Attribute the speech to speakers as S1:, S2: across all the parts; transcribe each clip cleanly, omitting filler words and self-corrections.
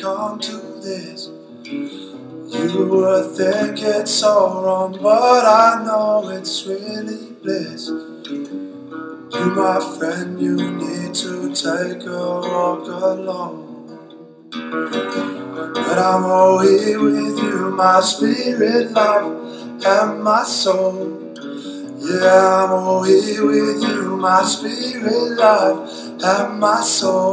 S1: come to this. You would think it's so wrong, but I know it's really bliss. You, my friend, you need to take a walk alone. But I'm all here with you, my spirit, love, and my soul. Yeah, I'm all here with you, my spirit, love, and my soul.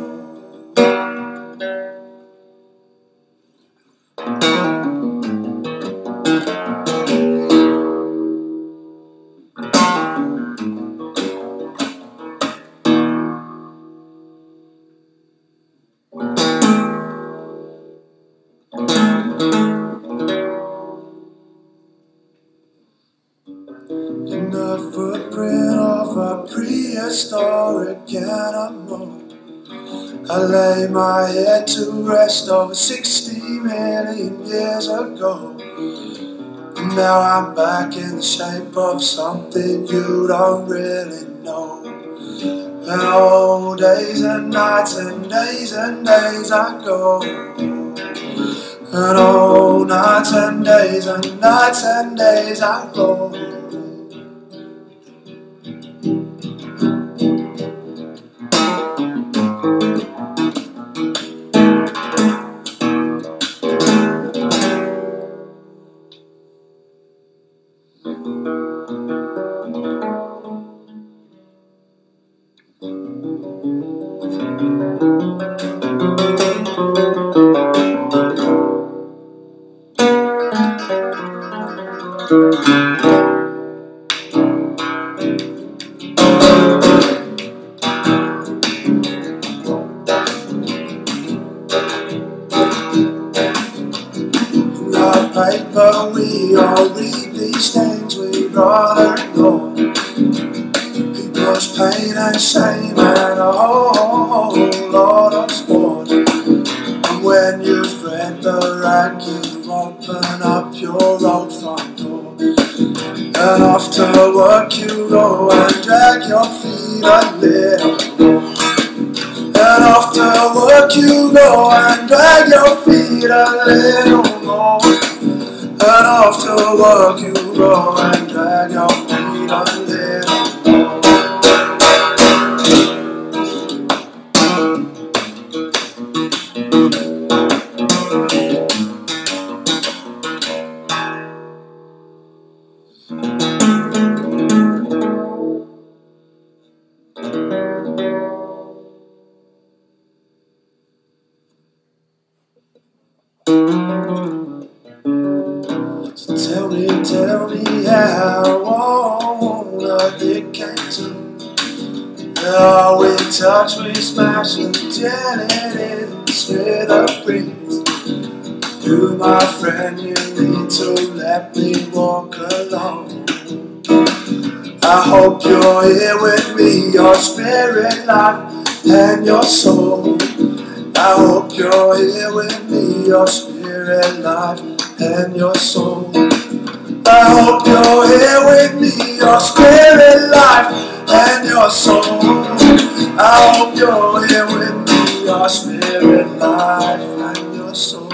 S1: In the footprint of a prehistoric animal, I lay my head to rest over 60 million years ago. And now I'm back in the shape of something you don't really know. And all days and nights and days I go. And all nights and days I go. Paper, we all read these things we'd rather ignore. People's pain and shame and a whole lot of sport. And when you've read the rag, you open up your old front door. And off to work you go and drag your feet a little more. And off to work you go and drag your feet a little more. And off to work you go and drag your feet a little more. So tell me how on earth it came to. Oh, we touch, we smash until it is smithereens. You, my friend, you need to let me walk alone. I hope you're here with me, your spirit, life, and your soul. I hope you're here with me, your spirit, life, and your soul. I hope you're here with me, your spirit, life, and your soul. I hope you're here with me, your spirit, life, and your soul.